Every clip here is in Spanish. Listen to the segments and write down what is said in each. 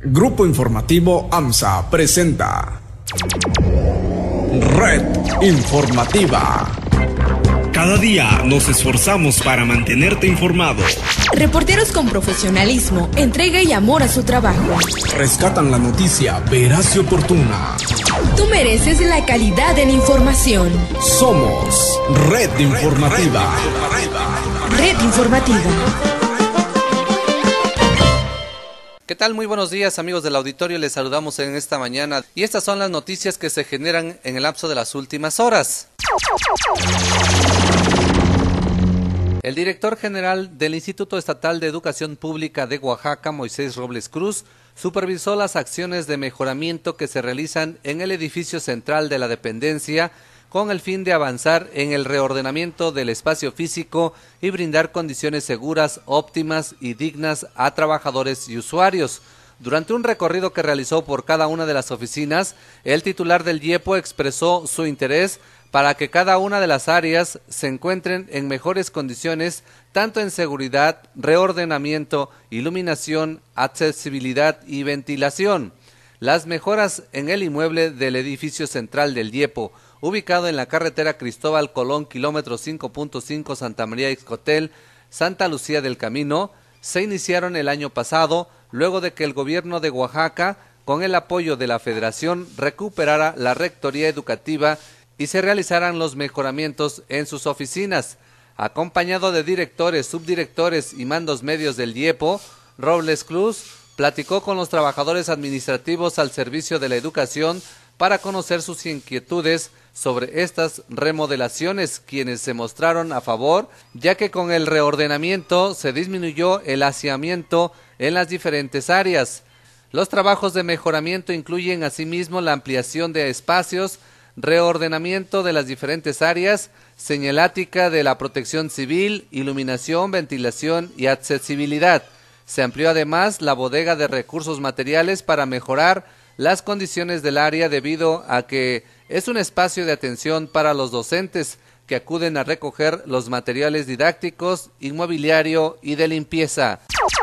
Grupo Informativo AMSA presenta Red Informativa. Cada día nos esforzamos para mantenerte informado. Reporteros con profesionalismo, entrega y amor a su trabajo. Rescatan la noticia veraz y oportuna. Tú mereces la calidad de la información. Somos Red Informativa. Red Informativa. ¿Qué tal? Muy buenos días, amigos del auditorio, les saludamos en esta mañana y estas son las noticias que se generan en el lapso de las últimas horas. El director general del Instituto Estatal de Educación Pública de Oaxaca, Moisés Robles Cruz, supervisó las acciones de mejoramiento que se realizan en el edificio central de la dependencia con el fin de avanzar en el reordenamiento del espacio físico y brindar condiciones seguras, óptimas y dignas a trabajadores y usuarios. Durante un recorrido que realizó por cada una de las oficinas, el titular del IEPO expresó su interés para que cada una de las áreas se encuentren en mejores condiciones, tanto en seguridad, reordenamiento, iluminación, accesibilidad y ventilación. Las mejoras en el inmueble del edificio central del IEPO, ubicado en la carretera Cristóbal Colón, kilómetro 5.5 Santa María Ixcotel, Santa Lucía del Camino, se iniciaron el año pasado, luego de que el gobierno de Oaxaca, con el apoyo de la Federación, recuperara la rectoría educativa y se realizaran los mejoramientos en sus oficinas. Acompañado de directores, subdirectores y mandos medios del IEPO, Robles Cruz platicó con los trabajadores administrativos al servicio de la educación para conocer sus inquietudes sobre estas remodelaciones, quienes se mostraron a favor, ya que con el reordenamiento se disminuyó el hacinamiento en las diferentes áreas. Los trabajos de mejoramiento incluyen asimismo la ampliación de espacios, reordenamiento de las diferentes áreas, señalática de la protección civil, iluminación, ventilación y accesibilidad. Se amplió además la bodega de recursos materiales para mejorar las condiciones del área debido a que es un espacio de atención para los docentes que acuden a recoger los materiales didácticos, inmobiliario y de limpieza.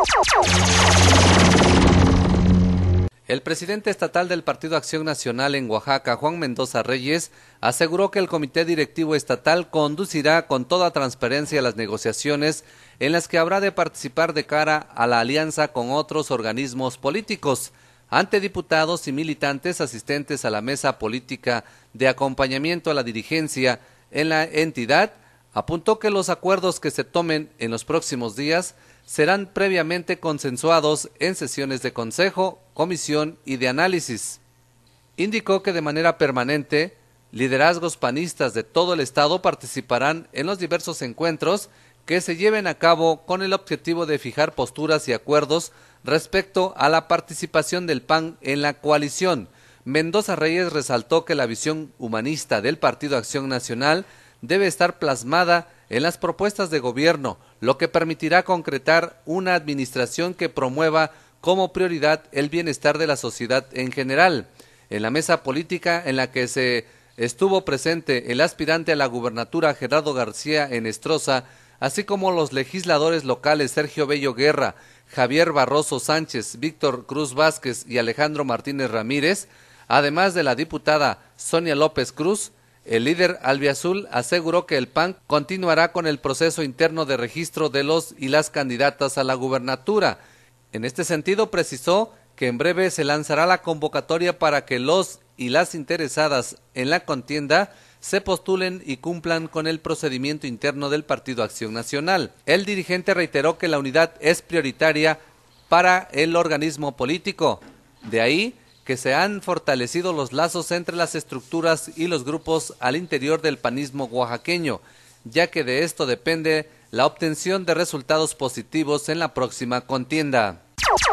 El presidente estatal del Partido Acción Nacional en Oaxaca, Juan Mendoza Reyes, aseguró que el comité directivo estatal conducirá con toda transparencia las negociaciones en las que habrá de participar de cara a la alianza con otros organismos políticos. Ante diputados y militantes asistentes a la mesa política de acompañamiento a la dirigencia en la entidad, apuntó que los acuerdos que se tomen en los próximos días serán previamente consensuados en sesiones de consejo, comisión y de análisis. Indicó que de manera permanente, liderazgos panistas de todo el estado participarán en los diversos encuentros que se lleven a cabo con el objetivo de fijar posturas y acuerdos respecto a la participación del PAN en la coalición. Mendoza Reyes resaltó que la visión humanista del Partido Acción Nacional debe estar plasmada en las propuestas de gobierno, lo que permitirá concretar una administración que promueva como prioridad el bienestar de la sociedad en general. En la mesa política en la que se estuvo presente el aspirante a la gubernatura Gerardo García Enestrosa, así como los legisladores locales Sergio Bello Guerra, Javier Barroso Sánchez, Víctor Cruz Vázquez y Alejandro Martínez Ramírez, además de la diputada Sonia López Cruz, el líder albiazul aseguró que el PAN continuará con el proceso interno de registro de los y las candidatas a la gubernatura. En este sentido, precisó que en breve se lanzará la convocatoria para que los y las interesadas en la contienda se postulen y cumplan con el procedimiento interno del Partido Acción Nacional. El dirigente reiteró que la unidad es prioritaria para el organismo político. De ahí que se han fortalecido los lazos entre las estructuras y los grupos al interior del panismo oaxaqueño, ya que de esto depende la obtención de resultados positivos en la próxima contienda.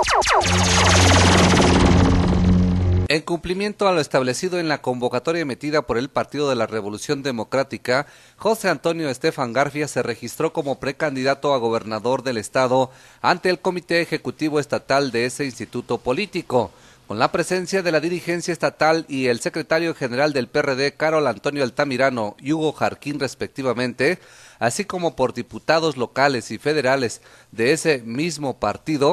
En cumplimiento a lo establecido en la convocatoria emitida por el Partido de la Revolución Democrática, José Antonio Estefan Garfia se registró como precandidato a gobernador del estado ante el Comité Ejecutivo Estatal de ese instituto político. Con la presencia de la dirigencia estatal y el secretario general del PRD, Carol Antonio Altamirano y Hugo Jarquín respectivamente, así como por diputados locales y federales de ese mismo partido,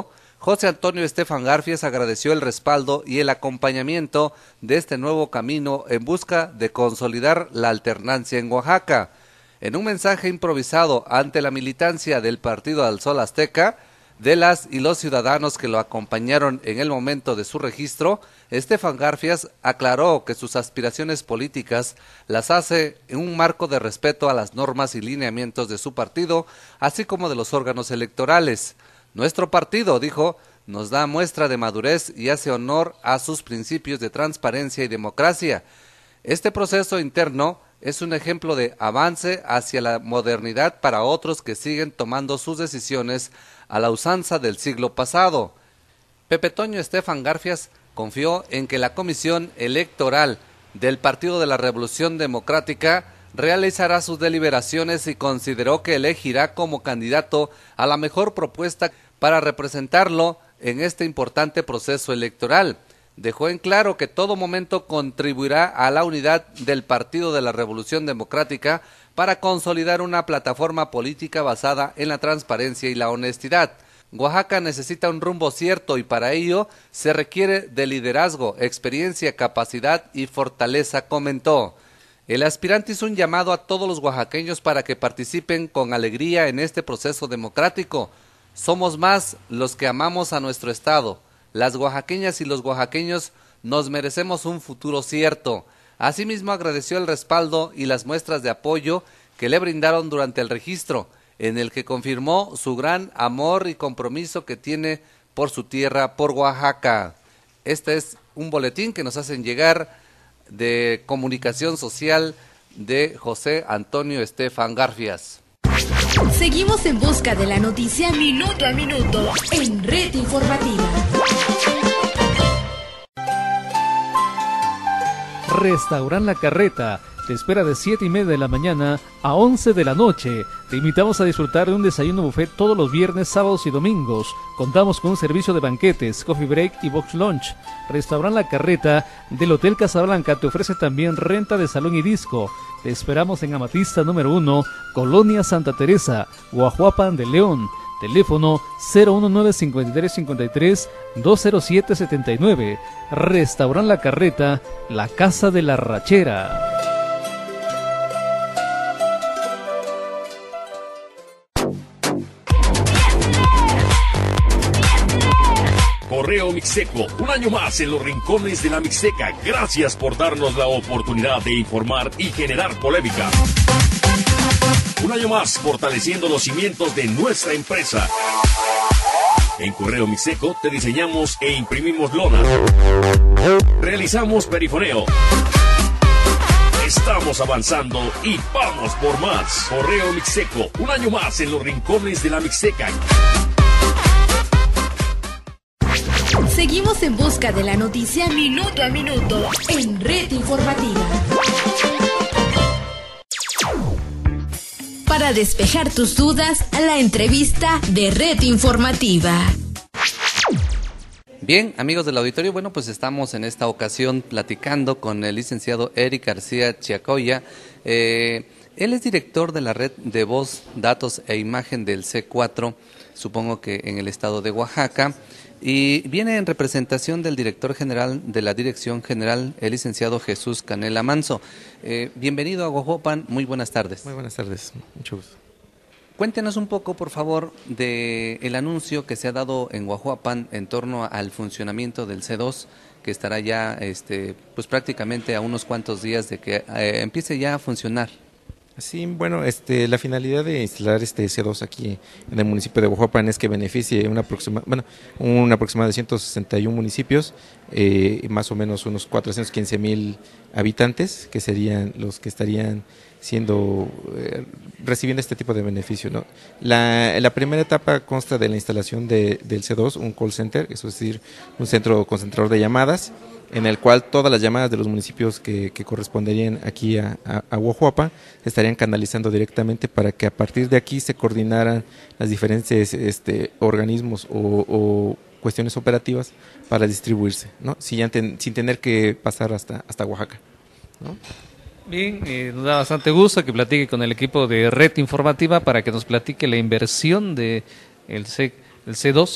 José Antonio Estefan Garfias agradeció el respaldo y el acompañamiento de este nuevo camino en busca de consolidar la alternancia en Oaxaca. En un mensaje improvisado ante la militancia del Partido del Sol Azteca, de las y los ciudadanos que lo acompañaron en el momento de su registro, Estefan Garfias aclaró que sus aspiraciones políticas las hace en un marco de respeto a las normas y lineamientos de su partido, así como de los órganos electorales. Nuestro partido, dijo, nos da muestra de madurez y hace honor a sus principios de transparencia y democracia. Este proceso interno es un ejemplo de avance hacia la modernidad para otros que siguen tomando sus decisiones a la usanza del siglo pasado. Pepe Toño Estefan Garfias confió en que la Comisión Electoral del Partido de la Revolución Democrática realizará sus deliberaciones y consideró que elegirá como candidato a la mejor propuesta para representarlo en este importante proceso electoral. Dejó en claro que todo momento contribuirá a la unidad del Partido de la Revolución Democrática para consolidar una plataforma política basada en la transparencia y la honestidad. Oaxaca necesita un rumbo cierto y para ello se requiere de liderazgo, experiencia, capacidad y fortaleza, comentó. El aspirante hizo un llamado a todos los oaxaqueños para que participen con alegría en este proceso democrático. Somos más los que amamos a nuestro estado. Las oaxaqueñas y los oaxaqueños nos merecemos un futuro cierto. Asimismo agradeció el respaldo y las muestras de apoyo que le brindaron durante el registro, en el que confirmó su gran amor y compromiso que tiene por su tierra, por Oaxaca. Este es un boletín que nos hacen llegar de comunicación social de José Antonio Estefan Garfias. Seguimos en busca de la noticia minuto a minuto en Red Informativa. Restaurant La Carreta te espera de 7:30 de la mañana a 11 de la noche. Te invitamos a disfrutar de un desayuno buffet todos los viernes, sábados y domingos. Contamos con un servicio de banquetes, coffee break y box lunch. Restaurant La Carreta del Hotel Casablanca te ofrece también renta de salón y disco. Te esperamos en Amatista número 1, Colonia Santa Teresa, Guajuapan de León. Teléfono 019-53-207-79. Restaurant La Carreta, la casa de la rachera. Correo Mixteco, un año más en los rincones de la Mixteca. Gracias por darnos la oportunidad de informar y generar polémica. Un año más fortaleciendo los cimientos de nuestra empresa. En Correo Mixteco te diseñamos e imprimimos lonas. Realizamos perifoneo. Estamos avanzando y vamos por más. Correo Mixteco, un año más en los rincones de la Mixteca. Seguimos en busca de la noticia minuto a minuto en Red Informativa. Para despejar tus dudas, la entrevista de Red Informativa. Bien, amigos del auditorio, bueno, pues estamos en esta ocasión platicando con el licenciado Eric García Chiacoya. Él es director de la red de voz, datos e imagen del C4, supongo que en el estado de Oaxaca. Y viene en representación del director general de la Dirección General, el licenciado Jesús Canela Manso. Bienvenido a Guajuapan, muy buenas tardes. Muy buenas tardes, mucho gusto. Cuéntenos un poco, por favor, de el anuncio que se ha dado en Guajuapan en torno al funcionamiento del C2, que estará ya pues prácticamente a unos cuantos días de que empiece ya a funcionar. Sí, bueno, la finalidad de instalar este C2 aquí en el municipio de Guajuapan es que beneficie un aproximado de 161 municipios, más o menos unos 415,000 habitantes, que serían los que estarían recibiendo este tipo de beneficio, ¿no? La primera etapa consta de la instalación del C2, un call center, es decir, un centro concentrador de llamadas, en el cual todas las llamadas de los municipios que corresponderían aquí a Guajuapan se estarían canalizando directamente para que a partir de aquí se coordinaran las diferentes organismos o cuestiones operativas para distribuirse, ¿no? Sin tener que pasar hasta Oaxaca, ¿no? Bien, nos da bastante gusto que platique con el equipo de Red Informativa para que nos platique la inversión de el C2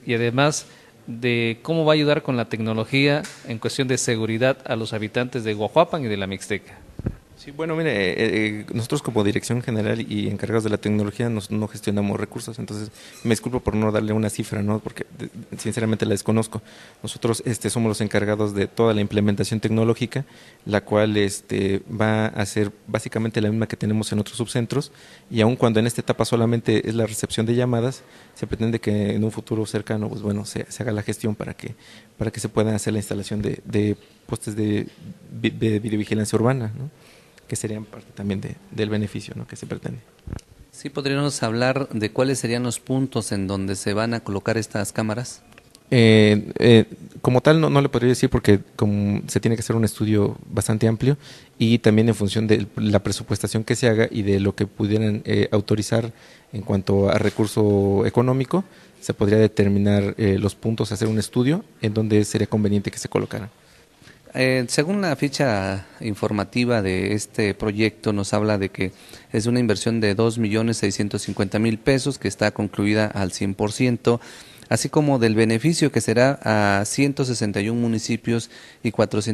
y además de cómo va a ayudar con la tecnología en cuestión de seguridad a los habitantes de Guajuapan y de la Mixteca. Sí, bueno, mire, nosotros como dirección general y encargados de la tecnología no gestionamos recursos, entonces me disculpo por no darle una cifra, ¿no? Porque sinceramente la desconozco. Nosotros somos los encargados de toda la implementación tecnológica, la cual va a ser básicamente la misma que tenemos en otros subcentros, y aun cuando en esta etapa solamente es la recepción de llamadas, se pretende que en un futuro cercano, pues bueno, se haga la gestión para que se pueda hacer la instalación de postes de videovigilancia urbana, ¿no? Que serían parte también del beneficio, ¿no?, que se pretende. Sí, ¿podríamos hablar de cuáles serían los puntos en donde se van a colocar estas cámaras? Como tal no le podría decir porque como se tiene que hacer un estudio bastante amplio y también en función de la presupuestación que se haga y de lo que pudieran autorizar en cuanto a recurso económico, se podría determinar los puntos, hacer un estudio en donde sería conveniente que se colocaran. Según la ficha informativa de este proyecto, nos habla de que es una inversión de 2.650.000 pesos que está concluida al 100%, así como del beneficio que será a 161 municipios y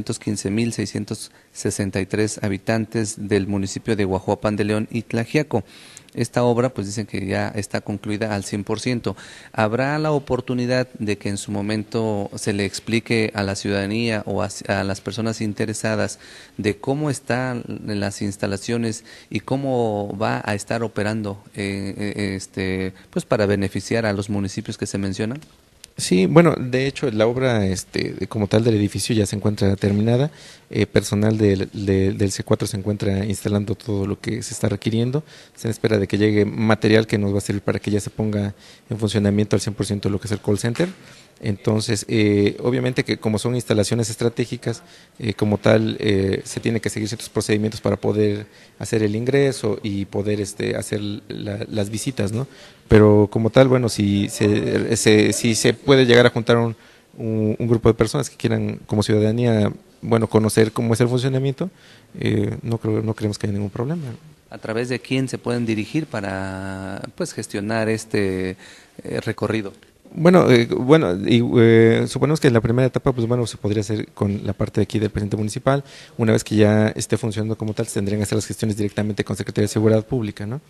415.663 habitantes del municipio de Guajuapan de León y Tlaxiaco. Esta obra, pues dicen que ya está concluida al 100%. ¿Habrá la oportunidad de que en su momento se le explique a la ciudadanía o a las personas interesadas de cómo están las instalaciones y cómo va a estar operando pues para beneficiar a los municipios que se mencionan? Sí, bueno, de hecho la obra como tal del edificio ya se encuentra terminada, personal del C4 se encuentra instalando todo lo que se está requiriendo, se espera de que llegue material que nos va a servir para que ya se ponga en funcionamiento al 100% lo que es el call center. Entonces, obviamente que como son instalaciones estratégicas, como tal, se tiene que seguir ciertos procedimientos para poder hacer el ingreso y poder hacer las visitas, ¿no? Pero como tal, bueno, si se puede llegar a juntar un grupo de personas que quieran como ciudadanía, bueno, conocer cómo es el funcionamiento, no creemos que haya ningún problema. ¿A través de quién se pueden dirigir para pues gestionar este recorrido? Bueno, suponemos que en la primera etapa, pues bueno, se podría hacer con la parte de aquí del presidente municipal. Una vez que ya esté funcionando como tal, se tendrían que hacer las gestiones directamente con Secretaría de Seguridad Pública, ¿no?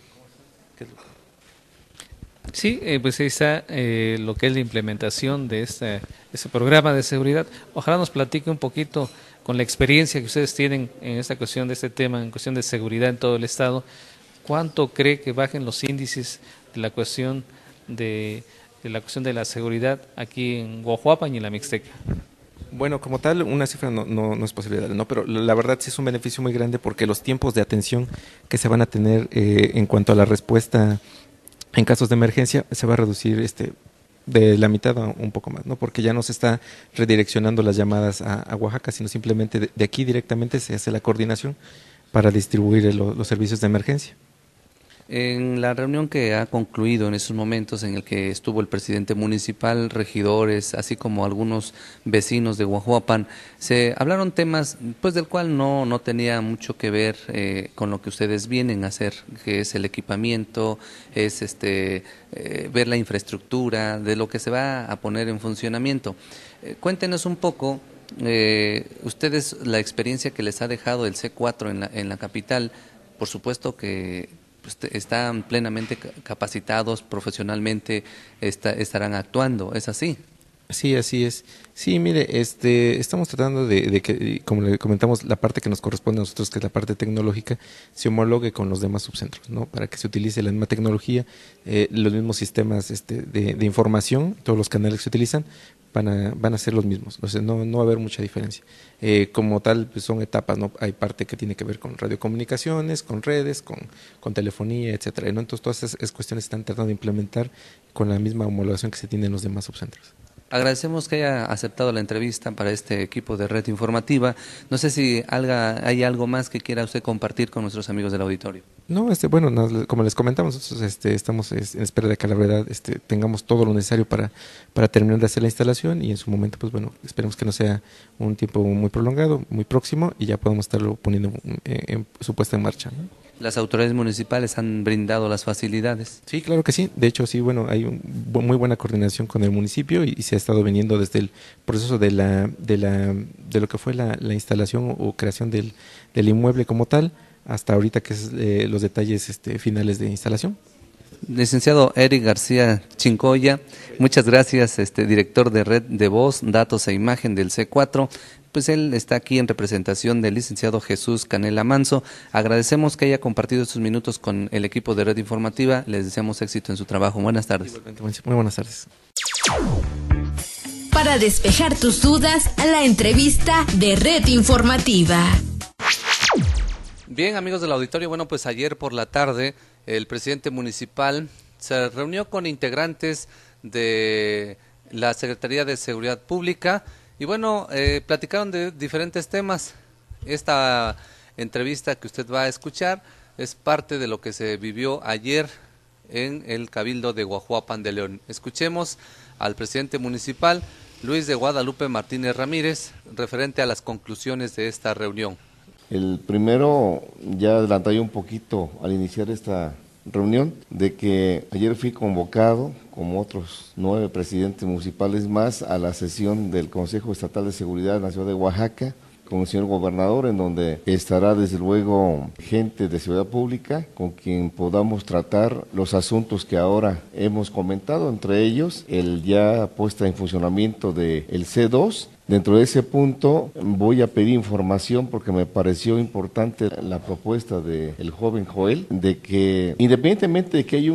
Sí, pues ahí está lo que es la implementación de este programa de seguridad. Ojalá nos platique un poquito con la experiencia que ustedes tienen en esta cuestión de este tema, en cuestión de seguridad en todo el estado. ¿Cuánto cree que bajen los índices de la cuestión de la seguridad aquí en Guajuapan y en la Mixteca? Bueno, como tal, una cifra no es posible darle, ¿no? Pero la verdad sí es un beneficio muy grande porque los tiempos de atención que se van a tener en cuanto a la respuesta en casos de emergencia se va a reducir de la mitad a un poco más, ¿no? Porque ya no se está redireccionando las llamadas a Oaxaca, sino simplemente de aquí directamente se hace la coordinación para distribuir los servicios de emergencia. En la reunión que ha concluido en esos momentos en el que estuvo el presidente municipal, regidores, así como algunos vecinos de Guajuapan, se hablaron temas pues del cual no tenía mucho que ver con lo que ustedes vienen a hacer, que es el equipamiento, es ver la infraestructura, de lo que se va a poner en funcionamiento. Cuéntenos un poco, ustedes, la experiencia que les ha dejado el C4 en la capital, por supuesto que pues están plenamente capacitados, profesionalmente estarán actuando, ¿es así? Sí, así es. Sí, mire, estamos tratando de que, como le comentamos, la parte que nos corresponde a nosotros, que es la parte tecnológica, se homologue con los demás subcentros, ¿no? Para que se utilice la misma tecnología, los mismos sistemas de información, todos los canales que se utilizan van a ser los mismos, o sea, no va a haber mucha diferencia. Como tal, pues son etapas, ¿no? Hay parte que tiene que ver con radiocomunicaciones, con redes, con telefonía, etcétera, ¿no? Entonces todas esas cuestiones se están tratando de implementar con la misma homologación que se tiene en los demás subcentros. Agradecemos que haya aceptado la entrevista para este equipo de Red Informativa. No sé si hay algo más que quiera usted compartir con nuestros amigos del auditorio. No, bueno, como les comentamos, nosotros estamos en espera de que la verdad tengamos todo lo necesario para terminar de hacer la instalación y en su momento, pues bueno, esperemos que no sea un tiempo muy prolongado, muy próximo y ya podamos estarlo poniendo en su puesta en marcha, ¿no? ¿Las autoridades municipales han brindado las facilidades? Sí, claro que sí. De hecho, sí, bueno, hay muy buena coordinación con el municipio y se ha estado viniendo desde el proceso de lo que fue la instalación o creación del inmueble como tal, hasta ahorita que es los detalles finales de instalación. Licenciado Eric García Chincoya, muchas gracias, director de Red de Voz, Datos e Imagen del C4. Pues él está aquí en representación del licenciado Jesús Canela Manso. Agradecemos que haya compartido estos minutos con el equipo de Red Informativa. Les deseamos éxito en su trabajo. Buenas tardes. Muy buenas tardes. Para despejar tus dudas, la entrevista de Red Informativa. Bien, amigos del auditorio, bueno, pues ayer por la tarde el presidente municipal se reunió con integrantes de la Secretaría de Seguridad Pública y bueno, platicaron de diferentes temas. Esta entrevista que usted va a escuchar es parte de lo que se vivió ayer en el Cabildo de Guajuapan de León. Escuchemos al presidente municipal, Luis de Guadalupe Martínez Ramírez, referente a las conclusiones de esta reunión. El primero, ya adelanté un poquito al iniciar esta reunión, de que ayer fui convocado, como otros 9 presidentes municipales más, a la sesión del Consejo Estatal de Seguridad en la ciudad de Oaxaca, con el señor gobernador, en donde estará desde luego gente de seguridad pública con quien podamos tratar los asuntos que ahora hemos comentado, entre ellos el ya puesta en funcionamiento del C2. Dentro de ese punto voy a pedir información porque me pareció importante la propuesta del joven Joel, de que independientemente de que haya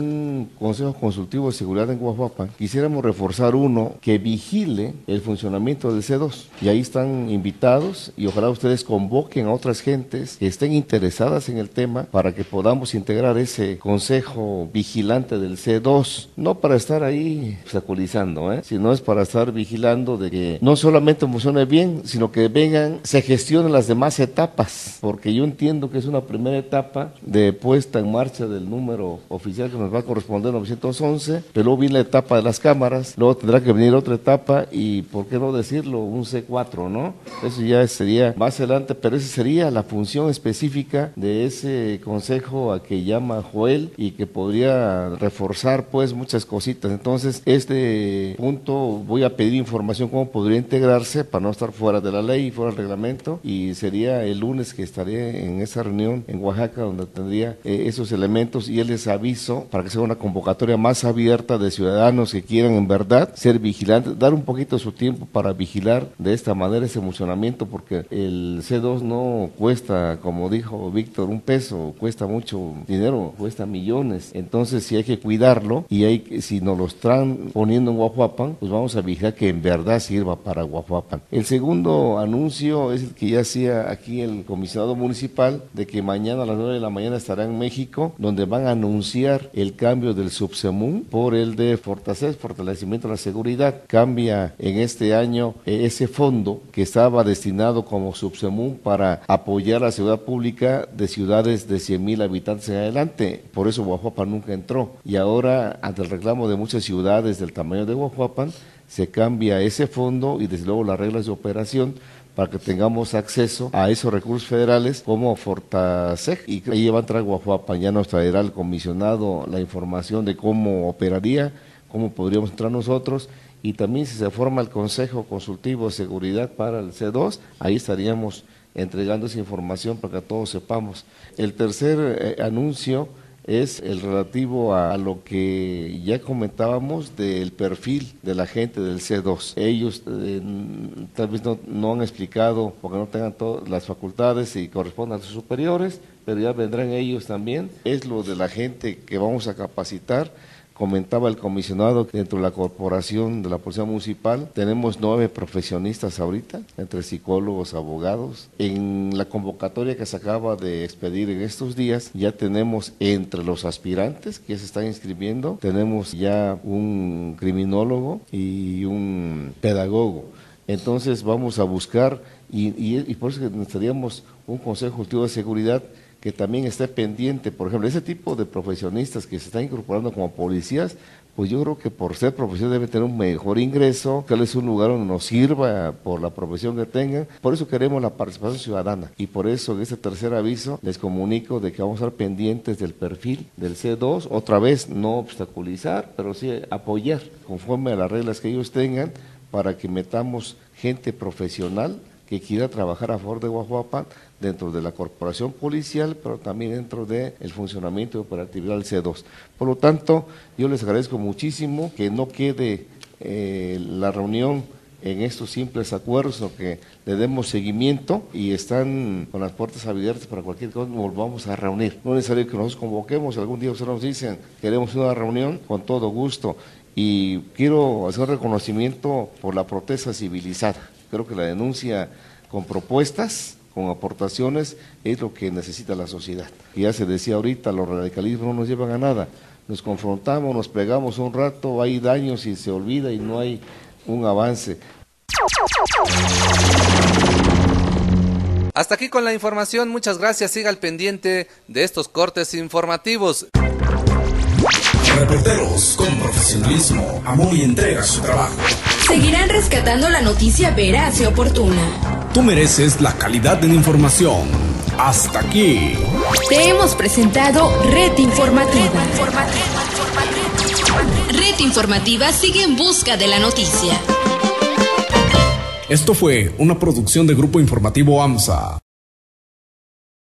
un Consejo Consultivo de Seguridad en Guajuapan, quisiéramos reforzar uno que vigile el funcionamiento del C2. Y ahí están invitados y ojalá ustedes convoquen a otras gentes que estén interesadas en el tema para que podamos integrar ese Consejo Vigilante del C2. No para estar ahí obstaculizando, sino es para estar vigilando de que no solamente funcione bien, sino que vengan, se gestionen las demás etapas, porque yo entiendo que es una primera etapa de puesta en marcha del número oficial que nos va a corresponder 911, pero luego viene la etapa de las cámaras, luego tendrá que venir otra etapa y, ¿por qué no decirlo? Un C4, ¿no? Eso ya sería más adelante, pero esa sería la función específica de ese consejo a que llama Joel y que podría reforzar pues muchas cositas. Entonces, este punto voy a pedir información cómo podría integrarse para no estar fuera de la ley y fuera del reglamento, y sería el lunes que estaré en esa reunión en Oaxaca donde tendría esos elementos, y él les aviso para que sea una convocatoria más abierta de ciudadanos que quieran en verdad ser vigilantes, dar un poquito de su tiempo para vigilar de esta manera ese funcionamiento, porque el C2 no cuesta, como dijo Víctor, un peso, cuesta mucho dinero, cuesta millones. Entonces si hay que cuidarlo y si nos lo están poniendo en Guajuapan, pues vamos a vigilar que en verdad sirva para Guajuapan. El segundo anuncio es el que ya hacía aquí el comisionado municipal, de que mañana a las 9 de la mañana estará en México, donde van a anunciar el cambio del Subsemún por el de Fortaces, fortalecimiento de la seguridad. Cambia en este año ese fondo que estaba destinado como Subsemún para apoyar la seguridad pública de ciudades de 100,000 habitantes en adelante. Por eso Guajuapan nunca entró. Y ahora, ante el reclamo de muchas ciudades del tamaño de Guajuapan, se cambia ese fondo y desde luego las reglas de operación para que tengamos acceso a esos recursos federales como Fortaseg, y ahí va a entrar Guajuapan. Ya nos traerá el comisionado la información de cómo operaría, cómo podríamos entrar nosotros, y también si se forma el Consejo Consultivo de Seguridad para el C2, ahí estaríamos entregando esa información para que todos sepamos. El tercer anuncio es el relativo a lo que ya comentábamos del perfil de la gente del C2. Ellos tal vez no han explicado porque no tengan todas las facultades y correspondan a sus superiores, pero ya vendrán ellos también. Es lo de la gente que vamos a capacitar. Comentaba el comisionado que dentro de la corporación de la Policía Municipal tenemos 9 profesionistas ahorita, entre psicólogos, abogados. En la convocatoria que se acaba de expedir en estos días, ya tenemos entre los aspirantes que se están inscribiendo, tenemos ya un criminólogo y un pedagogo. Entonces vamos a buscar, y por eso necesitaríamos un Consejo Consultivo de Seguridad que también esté pendiente, por ejemplo, ese tipo de profesionistas que se están incorporando como policías, pues yo creo que por ser profesión debe tener un mejor ingreso, que es un lugar donde nos sirva por la profesión que tengan. Por eso queremos la participación ciudadana y por eso en este tercer aviso les comunico de que vamos a estar pendientes del perfil del C2, otra vez no obstaculizar, pero sí apoyar conforme a las reglas que ellos tengan para que metamos gente profesional que quiera trabajar a favor de Guajuapan dentro de la corporación policial, pero también dentro del funcionamiento y operatividad del C2. Por lo tanto, yo les agradezco muchísimo que no quede la reunión en estos simples acuerdos, sino que le demos seguimiento y están con las puertas abiertas para cualquier cosa, nos volvamos a reunir. No es necesario que nos convoquemos, si algún día ustedes nos dicen queremos una reunión, con todo gusto. Y quiero hacer un reconocimiento por la protesta civilizada. Creo que la denuncia con propuestas, con aportaciones, es lo que necesita la sociedad. Y ya se decía ahorita, los radicalismos no nos llevan a nada. Nos confrontamos, nos pegamos un rato, hay daños y se olvida y no hay un avance. Hasta aquí con la información, muchas gracias, siga al pendiente de estos cortes informativos. Reporteros con profesionalismo, amor y entrega a su trabajo. Seguirán rescatando la noticia veraz y oportuna. Tú mereces la calidad de la información. Hasta aquí. Te hemos presentado Red Informativa. Red Informativa sigue en busca de la noticia. Esto fue una producción de Grupo Informativo AMSA.